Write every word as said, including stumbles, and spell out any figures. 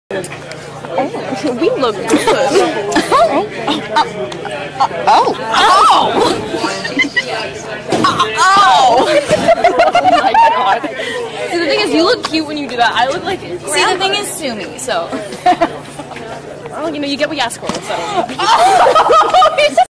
Oh, we look good. Oh. Oh. Oh. Oh. Oh my god. See, the thing is, you look cute when you do that. I look like. See, the thing is, sue me, so. Well, you know, you get what you ask for, so.